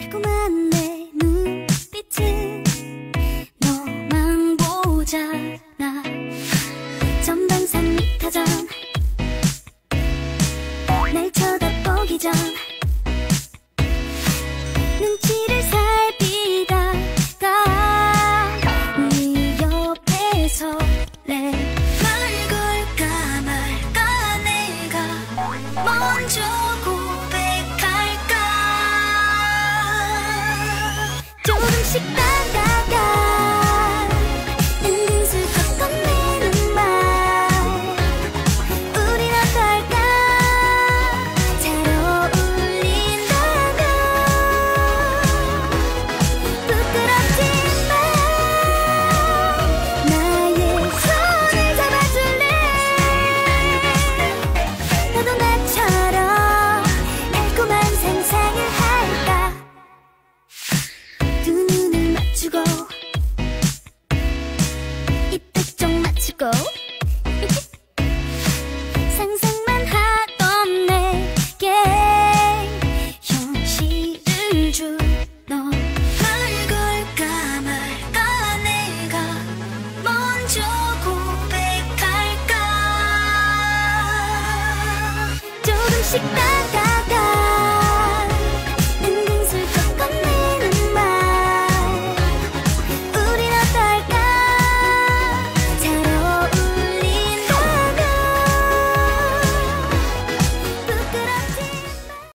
달콤한 내 눈빛은 너만 보잖아. 전방산 미터 전 날 쳐다보기 전 눈치를 살피다가 네 옆에 설레. 말 걸까 말까 내가 먼저 고백할까. 조금씩 다가가 은근슬쩍 건네는 말. 우린 어떨까 잘 어울린다면. 부끄럽지만 나의 손을 잡아줄래. 너도 나처럼 달콤한 상상을 할까. 두 눈을 맞추고 입도 좀 맞추고 상상만 하던 내게 현실을 준 너. 말 걸까 말까 내가 먼저 고백할까. 조금씩